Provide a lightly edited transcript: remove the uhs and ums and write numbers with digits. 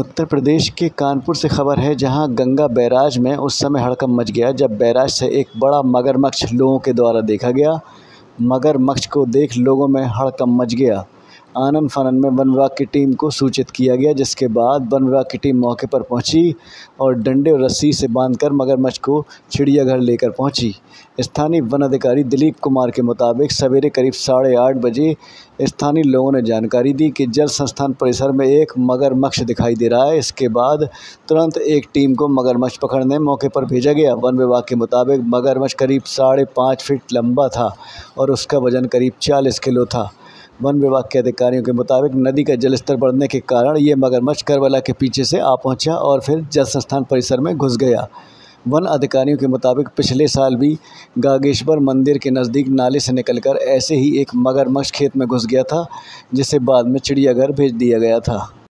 उत्तर प्रदेश के कानपुर से खबर है, जहां गंगा बैराज में उस समय हड़कंप मच गया जब बैराज से एक बड़ा मगरमच्छ लोगों के द्वारा देखा गया। मगरमच्छ को देख लोगों में हड़कंप मच गया। आनन फानन में वन विभाग की टीम को सूचित किया गया, जिसके बाद वन विभाग की टीम मौके पर पहुंची और डंडे और रस्सी से बांधकर मगरमच्छ को चिड़ियाघर लेकर पहुंची। स्थानीय वन अधिकारी दिलीप कुमार के मुताबिक सवेरे करीब 8:30 बजे स्थानीय लोगों ने जानकारी दी कि जल संस्थान परिसर में एक मगरमच्छ दिखाई दे रहा है। इसके बाद तुरंत एक टीम को मगरमच्छ पकड़ने मौके पर भेजा गया। वन विभाग के मुताबिक मगरमच्छ करीब 5.5 फीट लंबा था और उसका वजन करीब 40 किलो था। वन विभाग के अधिकारियों के मुताबिक नदी का जलस्तर बढ़ने के कारण ये मगरमच्छ करबला के पीछे से आ पहुंचा और फिर जल संस्थान परिसर में घुस गया। वन अधिकारियों के मुताबिक पिछले साल भी गागेश्वर मंदिर के नज़दीक नाले से निकलकर ऐसे ही एक मगरमच्छ खेत में घुस गया था, जिसे बाद में चिड़ियाघर भेज दिया गया था।